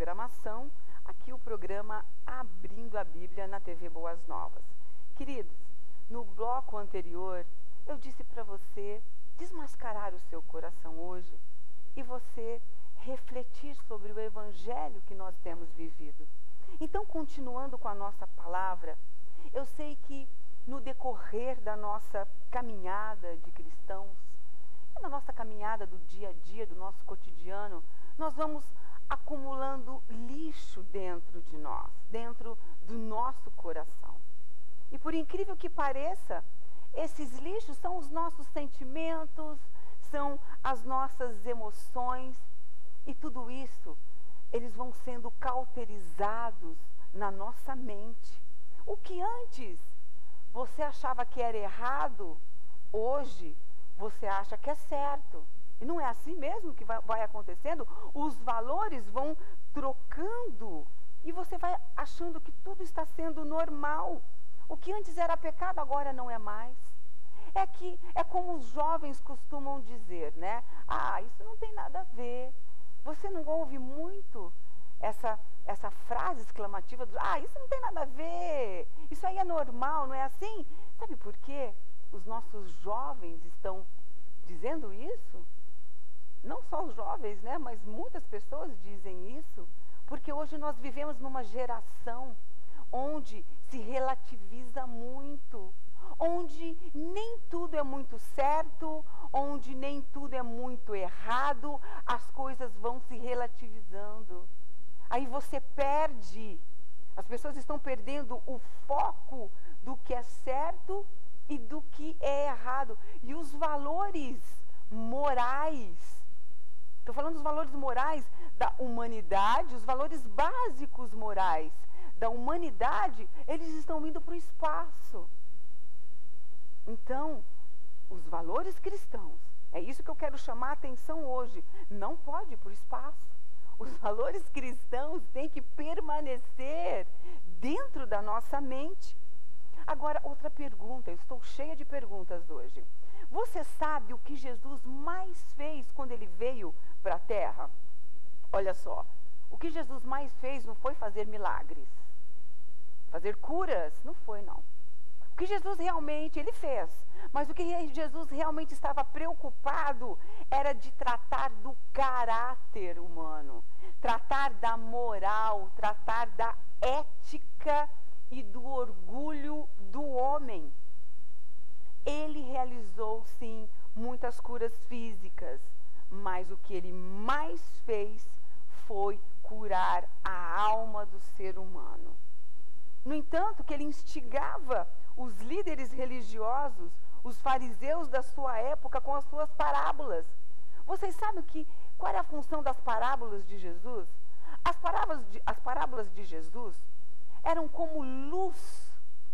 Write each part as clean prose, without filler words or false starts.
programação, aqui o programa Abrindo a Bíblia na TV Boas Novas. Queridos, no bloco anterior eu disse para você desmascarar o seu coração hoje e você refletir sobre o evangelho que nós temos vivido. Então, continuando com a nossa palavra, eu sei que no decorrer da nossa caminhada de cristãos, na nossa caminhada do dia a dia, do nosso cotidiano, nós vamos acumulando lixo dentro de nós, dentro do nosso coração. E por incrível que pareça, esses lixos são os nossos sentimentos, são as nossas emoções, e tudo isso, eles vão sendo cauterizados na nossa mente. O que antes você achava que era errado, hoje você acha que é certo. E não é assim mesmo que vai acontecendo? Os valores vão trocando e você vai achando que tudo está sendo normal. O que antes era pecado, agora não é mais. É como os jovens costumam dizer, né? Ah, isso não tem nada a ver. Você não ouve muito essa frase exclamativa do, ah, isso não tem nada a ver, isso aí é normal, não é assim? Sabe por quê? Os nossos jovens estão dizendo isso? Não só os jovens, né? Mas muitas pessoas dizem isso, porque hoje nós vivemos numa geração onde se relativiza muito, onde nem tudo é muito certo, onde nem tudo é muito errado, as coisas vão se relativizando. Aí você perde, as pessoas estão perdendo o foco do que é certo e do que é errado. E os valores morais, estou falando dos valores morais da humanidade, os valores básicos morais da humanidade, eles estão indo para o espaço. Então, os valores cristãos, é isso que eu quero chamar a atenção hoje, não pode ir para o espaço. Os valores cristãos têm que permanecer dentro da nossa mente. Agora, outra pergunta, eu estou cheia de perguntas hoje. Você sabe o que Jesus mais fez quando ele veio para a Terra? Olha só, o que Jesus mais fez não foi fazer milagres, fazer curas, não foi não. O que Jesus realmente, ele fez, mas o que Jesus realmente estava preocupado era de tratar do caráter humano, tratar da moral, tratar da ética e do orgulho do homem. Ele realizou, sim, muitas curas físicas, mas o que ele mais fez foi curar a alma do ser humano. No entanto, que ele instigava os líderes religiosos, os fariseus da sua época, com as suas parábolas. Vocês sabem qual era a função das parábolas de Jesus? As parábolas de Jesus eram como luz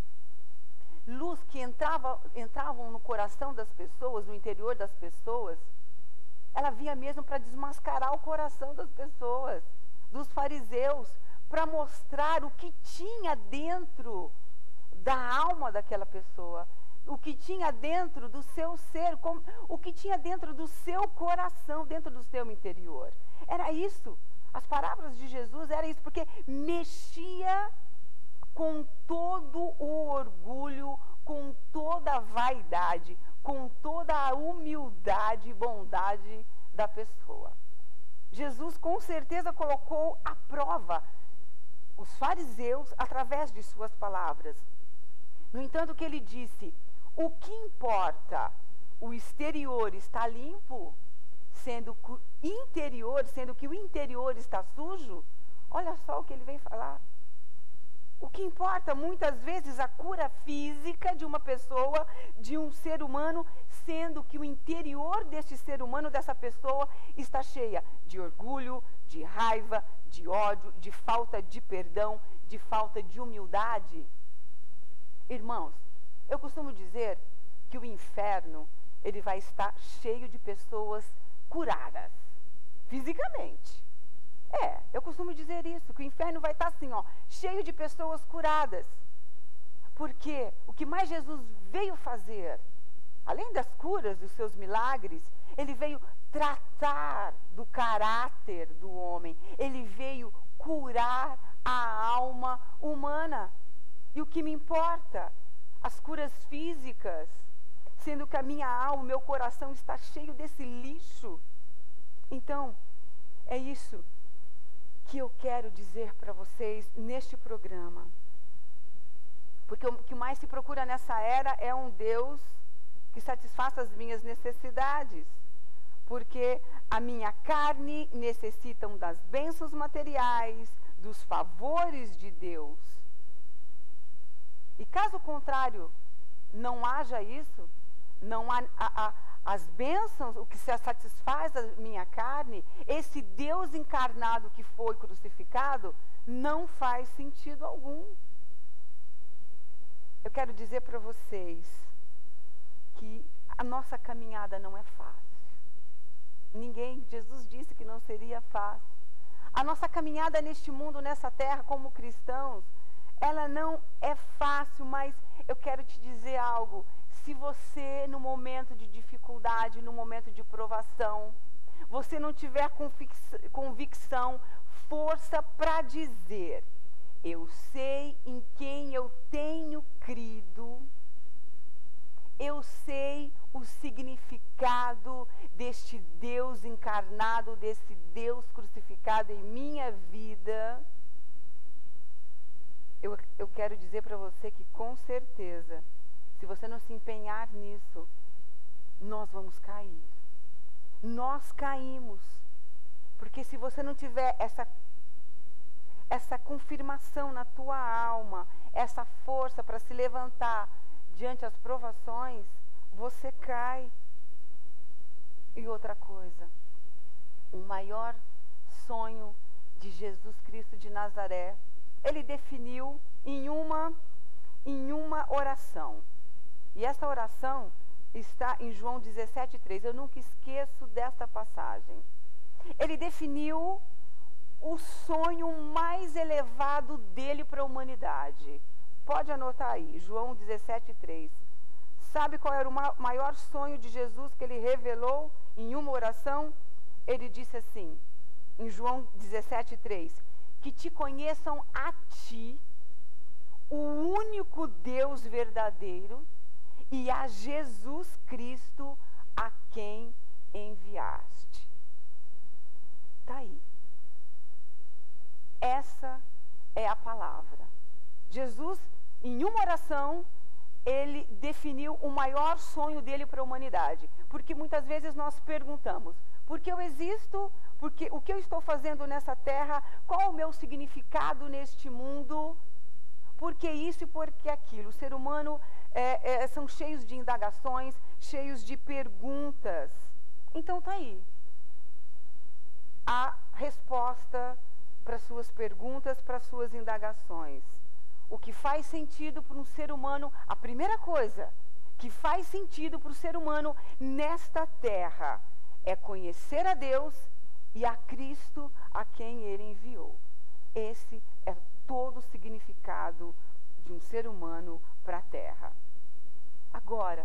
que entravam no coração das pessoas, no interior das pessoas. Ela vinha mesmo para desmascarar o coração das pessoas, dos fariseus, para mostrar o que tinha dentro da alma daquela pessoa, o que tinha dentro do seu ser, o que tinha dentro do seu coração, dentro do seu interior. Era isso. As parábolas de Jesus era isso, porque mexia com todo o orgulho, com toda a vaidade, com toda a humildade e bondade da pessoa. Jesus com certeza colocou à prova os fariseus através de suas palavras. No entanto, que ele disse, o que importa? O exterior está limpo, sendo que o interior está sujo? Olha só o que ele vem falar. O que importa muitas vezes a cura física de uma pessoa, de um ser humano, sendo que o interior deste ser humano, dessa pessoa, está cheia de orgulho, de raiva, de ódio, de falta de perdão, de falta de humildade. Irmãos, eu costumo dizer que o inferno, ele vai estar cheio de pessoas curadas, fisicamente. Eu costumo dizer isso, que o inferno vai estar assim, cheio de pessoas curadas. Porque o que mais Jesus veio fazer, além das curas, dos seus milagres, ele veio tratar do caráter do homem. Ele veio curar a alma humana. E o que me importa? As curas físicas, sendo que a minha alma, o meu coração está cheio desse lixo. Então, é isso que eu quero dizer para vocês neste programa. Porque o que mais se procura nessa era é um Deus que satisfaça as minhas necessidades. Porque a minha carne necessita das bênçãos materiais, dos favores de Deus. E caso contrário, não haja isso, não há as bênçãos, o que se satisfaz a minha carne, esse Deus encarnado que foi crucificado, não faz sentido algum. Eu quero dizer para vocês que a nossa caminhada não é fácil. Jesus disse que não seria fácil. A nossa caminhada neste mundo, nessa terra, como cristãos, ela não é fácil, mas eu quero te dizer algo. Se você, no momento de dificuldade, no momento de provação, você não tiver convicção, força para dizer: eu sei em quem eu tenho crido, eu sei o significado deste Deus encarnado, desse Deus crucificado em minha vida, eu quero dizer para você que, com certeza, se você não se empenhar nisso, nós vamos cair. Nós caímos. Porque se você não tiver essa confirmação na tua alma, essa força para se levantar diante das provações, você cai. E outra coisa, o maior sonho de Jesus Cristo de Nazaré, ele definiu em uma oração. E essa oração está em João 17,3. Eu nunca esqueço desta passagem. Ele definiu o sonho mais elevado dele para a humanidade. Pode anotar aí, João 17,3. Sabe qual era o maior sonho de Jesus que ele revelou em uma oração? Ele disse assim, em João 17,3, que te conheçam a ti, o único Deus verdadeiro, e a Jesus Cristo a quem enviaste. Está aí. Essa é a palavra. Jesus, em uma oração, ele definiu o maior sonho dele para a humanidade. Porque muitas vezes nós perguntamos, por que eu existo? Porque o que eu estou fazendo nessa terra? Qual o meu significado neste mundo? Por que isso e por que aquilo? O ser humano são cheios de indagações, cheios de perguntas. Então está aí a resposta para suas perguntas, para suas indagações. O que faz sentido para um ser humano, a primeira coisa que faz sentido para o ser humano nesta terra é conhecer a Deus e a Cristo a quem ele enviou. Esse é todo o significado de um ser humano para a terra. Agora,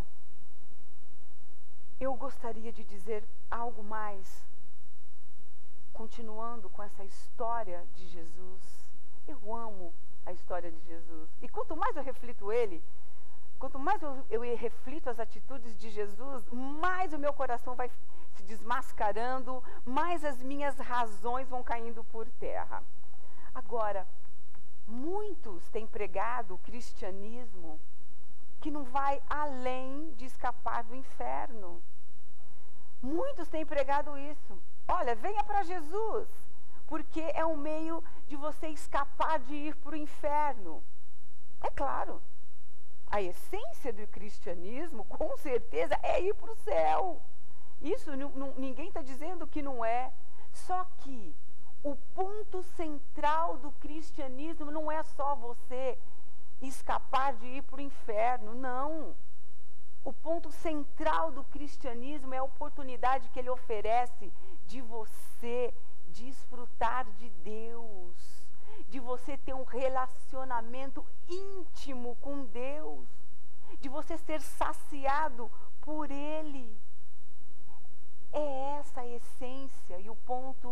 eu gostaria de dizer algo mais, continuando com essa história de Jesus. Eu amo a história de Jesus. E quanto mais eu reflito ele, quanto mais eu reflito as atitudes de Jesus, mais o meu coração vai se desmascarando, mais as minhas razões vão caindo por terra. Agora, muitos têm pregado o cristianismo que não vai além de escapar do inferno. Muitos têm pregado isso. Olha, venha para Jesus, porque é um meio de você escapar de ir para o inferno. É claro, a essência do cristianismo, com certeza, é ir para o céu. Isso ninguém está dizendo que não é. Só que o ponto central do cristianismo não é só você escapar de ir para o inferno, não. O ponto central do cristianismo é a oportunidade que ele oferece de você desfrutar de Deus, de você ter um relacionamento íntimo com Deus, de você ser saciado por Ele. É essa a essência e o ponto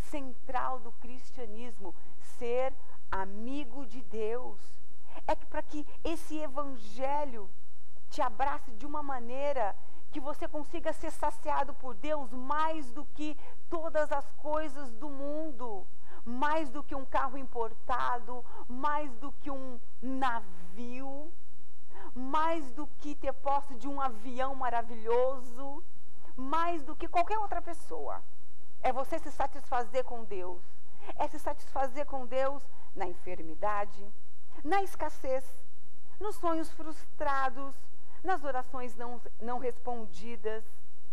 central do cristianismo, ser amigo de Deus. É que para que esse evangelho te abrace de uma maneira que você consiga ser saciado por Deus mais do que todas as coisas do mundo, mais do que um carro importado, mais do que um navio, mais do que ter posse de um avião maravilhoso, mais do que qualquer outra pessoa. É você se satisfazer com Deus. É se satisfazer com Deus na enfermidade, na escassez, nos sonhos frustrados, nas orações não respondidas.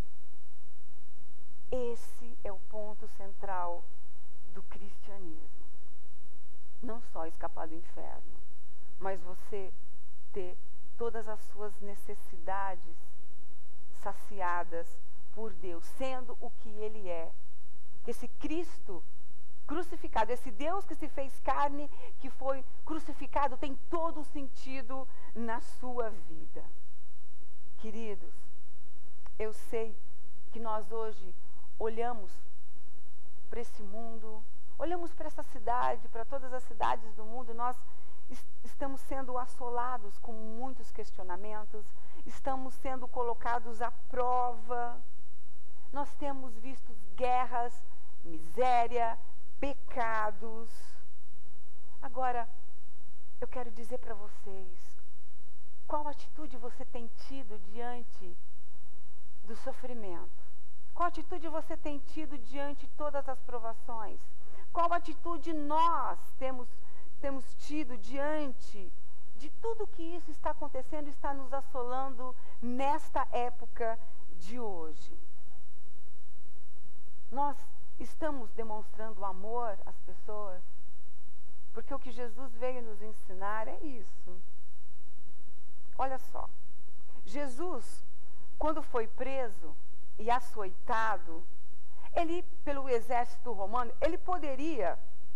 Esse é o ponto central do cristianismo. Não só escapar do inferno, mas você ter todas as suas necessidades saciadas por Deus, sendo o que Ele é. Esse Cristo crucificado, esse Deus que se fez carne, que foi crucificado, tem todo o sentido na sua vida. Queridos, eu sei que nós hoje olhamos para esse mundo, olhamos para essa cidade, para todas as cidades do mundo, nós estamos sendo assolados com muitos questionamentos, estamos sendo colocados à prova, nós temos visto guerras, miséria, pecados. Agora, eu quero dizer para vocês, qual atitude você tem tido diante do sofrimento? Qual atitude você tem tido diante de todas as provações? Qual atitude nós temos tido diante de tudo que isso está acontecendo, está nos assolando nesta época de hoje? Nós estamos demonstrando amor às pessoas? Porque o que Jesus veio nos ensinar é isso. Olha só, Jesus, quando foi preso e açoitado, ele, pelo exército romano, ele poderia,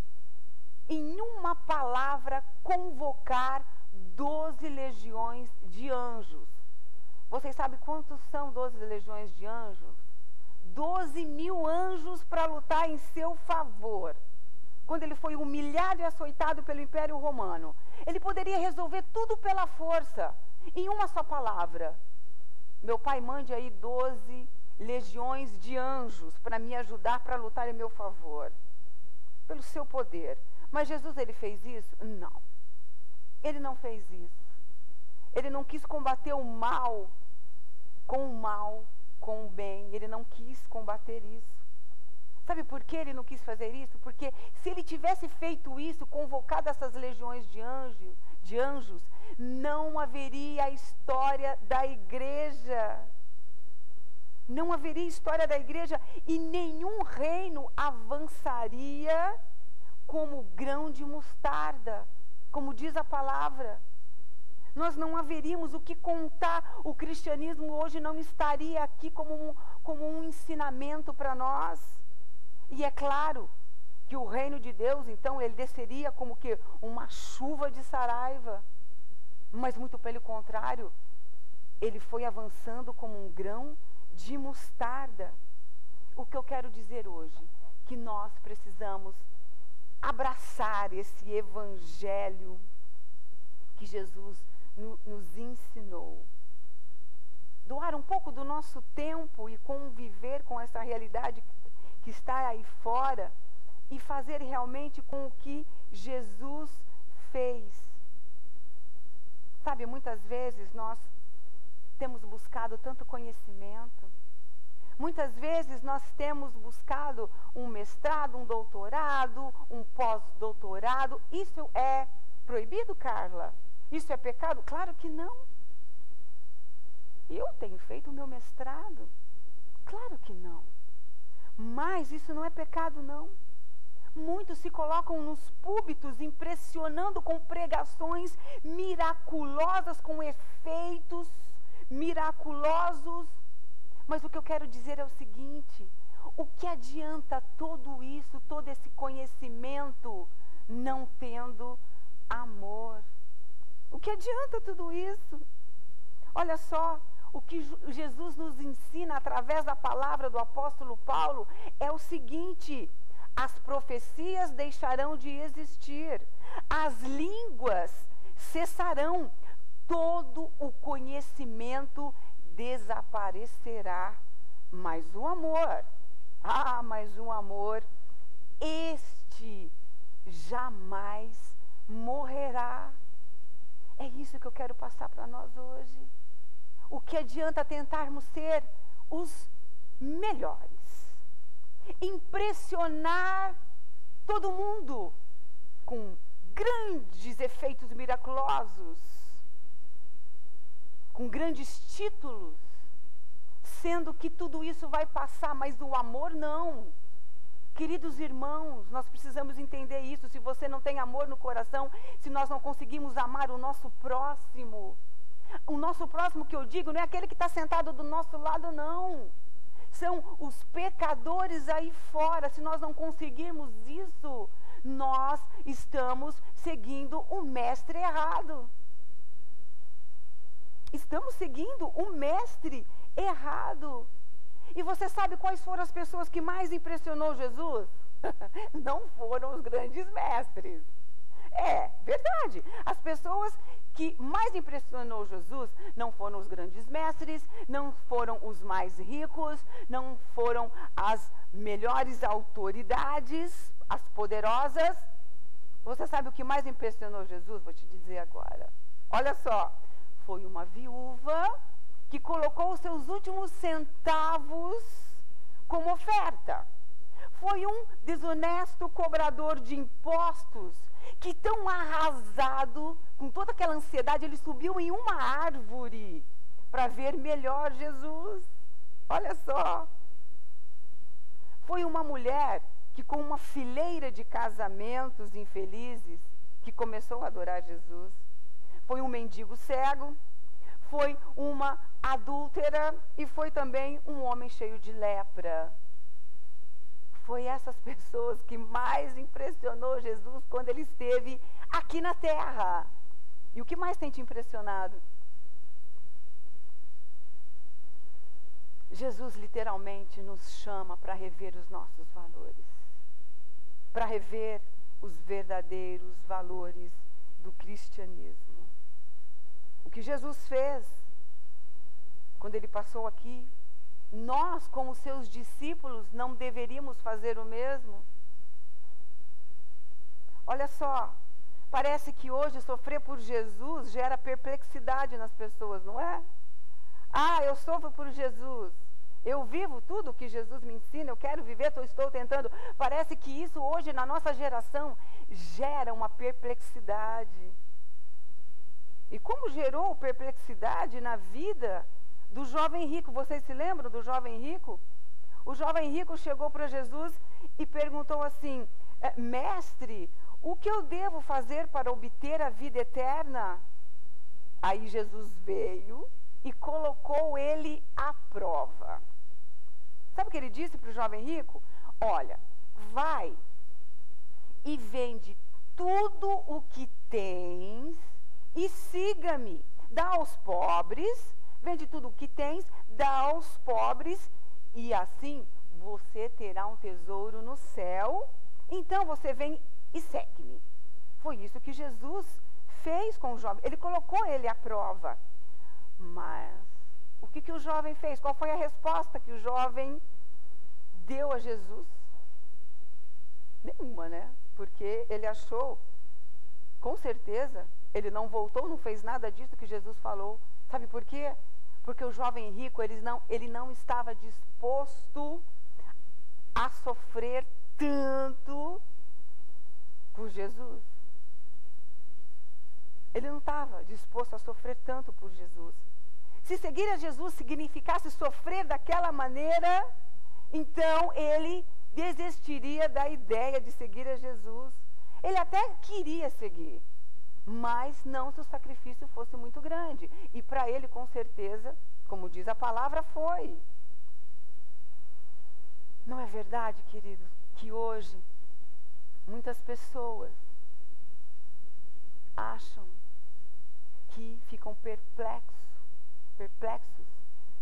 em uma palavra, convocar 12 legiões de anjos. Vocês sabem quantos são 12 legiões de anjos? 12.000 anjos para lutar em seu favor. Quando ele foi humilhado e açoitado pelo Império Romano, ele poderia resolver tudo pela força, em uma só palavra. Meu pai, mande aí 12 legiões de anjos para me ajudar, para lutar em meu favor, pelo seu poder. Mas Jesus, ele fez isso? Não. Ele não fez isso. Ele não quis combater o mal, com o bem. Ele não quis combater isso. Sabe por que ele não quis fazer isso? Porque se ele tivesse feito isso, convocado essas legiões de anjos, não haveria a história da igreja. Não haveria história da igreja e nenhum reino avançaria como grão de mostarda, como diz a palavra. Nós não haveríamos o que contar. O cristianismo hoje não estaria aqui como um ensinamento para nós. E é claro que o reino de Deus, então, ele desceria como que uma chuva de saraiva. Mas muito pelo contrário, ele foi avançando como um grão de mostarda. O que eu quero dizer hoje, que nós precisamos abraçar esse evangelho que Jesus nos ensinou. Doar um pouco do nosso tempo e conviver com essa realidade que está aí fora e fazer realmente com o que Jesus fez. Sabe, muitas vezes nós temos buscado tanto conhecimento, muitas vezes nós temos buscado um mestrado, um doutorado, um pós-doutorado. Isso é proibido, Carla? Isso é pecado? Claro que não. Eu tenho feito o meu mestrado? Claro que não. Mas isso não é pecado, não. Muitos se colocam nos púlpitos impressionando com pregações miraculosas, com efeitos miraculosos. Mas o que eu quero dizer é o seguinte: o que adianta tudo isso, todo esse conhecimento, não tendo amor? O que adianta tudo isso? Olha só, o que Jesus nos ensina através da palavra do apóstolo Paulo é o seguinte: as profecias deixarão de existir, as línguas cessarão, todo o conhecimento desaparecerá, mas o amor, mas o amor, este jamais morrerá. É isso que eu quero passar para nós hoje. O que adianta tentarmos ser os melhores, impressionar todo mundo com grandes efeitos miraculosos, com grandes títulos, sendo que tudo isso vai passar, mas o amor não. Queridos irmãos, nós precisamos entender isso. Se você não tem amor no coração, se nós não conseguimos amar o nosso próximo que eu digo, não é aquele que está sentado do nosso lado, não. São os pecadores aí fora. Se nós não conseguirmos isso, nós estamos seguindo o mestre errado. Estamos seguindo o mestre errado. E você sabe quais foram as pessoas que mais impressionou Jesus? Não foram os grandes mestres. É verdade. As pessoas que mais impressionou Jesus não foram os grandes mestres, não foram os mais ricos, não foram as melhores autoridades, as poderosas. Você sabe o que mais impressionou Jesus? Vou te dizer agora. Olha só, foi uma viúva que colocou os seus últimos centavos como oferta. Foi um desonesto cobrador de impostos que, tão arrasado, com toda aquela ansiedade, ele subiu em uma árvore para ver melhor Jesus. Olha só. Foi uma mulher que, com uma fileira de casamentos infelizes, que começou a adorar Jesus. Foi um mendigo cego, foi uma adúltera e foi também um homem cheio de lepra. Foi essas pessoas que mais impressionou Jesus quando ele esteve aqui na terra. E o que mais tem te impressionado? Jesus literalmente nos chama para rever os nossos valores, para rever os verdadeiros valores do cristianismo. O que Jesus fez quando ele passou aqui, nós, como seus discípulos, não deveríamos fazer o mesmo? Olha só, parece que hoje sofrer por Jesus gera perplexidade nas pessoas, não é? Eu sofro por Jesus, eu vivo tudo o que Jesus me ensina, eu quero viver, estou tentando. Parece que isso hoje na nossa geração gera uma perplexidade. E como gerou perplexidade na vida do jovem rico? Vocês se lembram do jovem rico? O jovem rico chegou para Jesus e perguntou assim: mestre, o que eu devo fazer para obter a vida eterna? Aí Jesus veio e colocou ele à prova. Sabe o que ele disse para o jovem rico? Olha, vai e vende tudo o que tens e siga-me. Dá aos pobres, vende tudo o que tens, dá aos pobres, e assim você terá um tesouro no céu. Então você vem e segue-me. Foi isso que Jesus fez com o jovem. Ele colocou ele à prova. Mas o que o jovem fez? Qual foi a resposta que o jovem deu a Jesus? Nenhuma, né? Porque ele achou, com certeza, ele não voltou, não fez nada disso que Jesus falou. Sabe por quê? Porque o jovem rico, ele não estava disposto a sofrer tanto por Jesus. Ele não estava disposto a sofrer tanto por Jesus. Se seguir a Jesus significasse sofrer daquela maneira, então ele desistiria da ideia de seguir a Jesus. Ele até queria seguir, mas não se o sacrifício fosse muito grande. E para ele, com certeza, como diz a palavra, foi. Não é verdade, queridos, que hoje muitas pessoas acham que ficam perplexos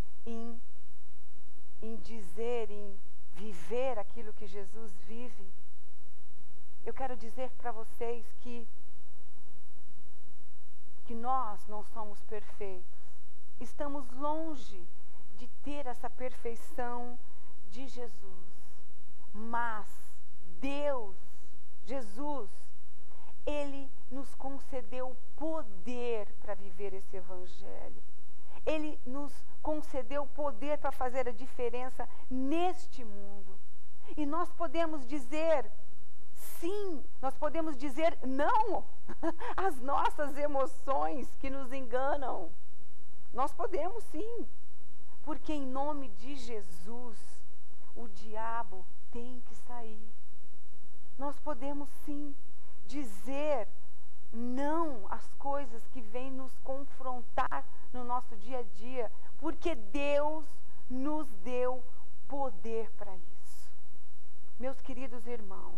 em dizer, em viver aquilo que Jesus vive? eu quero dizer para vocês que nós não somos perfeitos. Estamos longe de ter essa perfeição de Jesus. Mas Deus, Jesus, Ele nos concedeu poder para viver esse evangelho. Ele nos concedeu poder para fazer a diferença neste mundo. E nós podemos dizer sim, nós podemos dizer não às nossas emoções que nos enganam. Nós podemos sim, porque em nome de Jesus, o diabo tem que sair. Nós podemos sim dizer não às coisas que vêm nos confrontar no nosso dia a dia, porque Deus nos deu poder para isso. Meus queridos irmãos,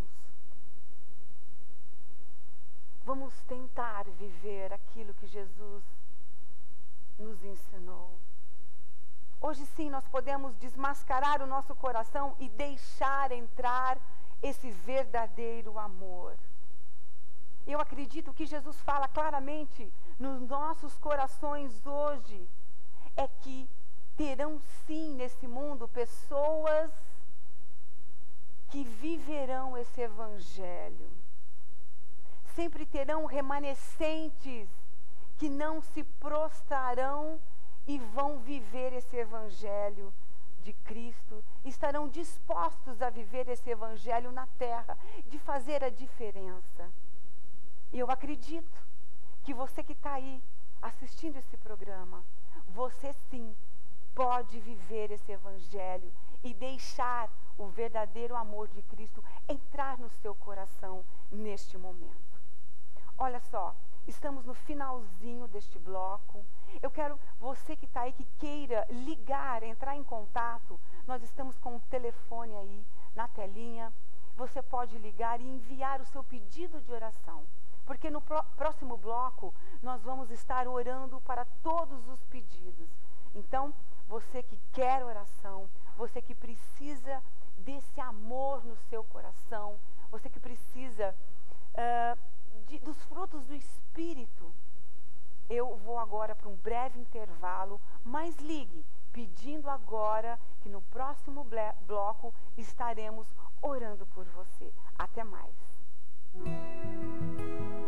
vamos tentar viver aquilo que Jesus nos ensinou. Hoje sim nós podemos desmascarar o nosso coração e deixar entrar esse verdadeiro amor. Eu acredito que Jesus fala claramente nos nossos corações hoje, é que terão sim nesse mundo pessoas que viverão esse evangelho. Sempre terão remanescentes que não se prostrarão e vão viver esse evangelho de Cristo, estarão dispostos a viver esse evangelho na terra, de fazer a diferença. E eu acredito que você que está aí assistindo esse programa, você sim pode viver esse evangelho e deixar o verdadeiro amor de Cristo entrar no seu coração neste momento. Olha só, estamos no finalzinho deste bloco. Eu quero, você que está aí, que queira ligar, entrar em contato, nós estamos com o telefone aí na telinha. Você pode ligar e enviar o seu pedido de oração, porque no próximo bloco nós vamos estar orando para todos os pedidos. Então, você que quer oração, você que precisa desse amor no seu coração, você que precisa dos frutos do Espírito, eu vou agora para um breve intervalo, mas ligue, pedindo agora que no próximo bloco estaremos orando por você. Até mais.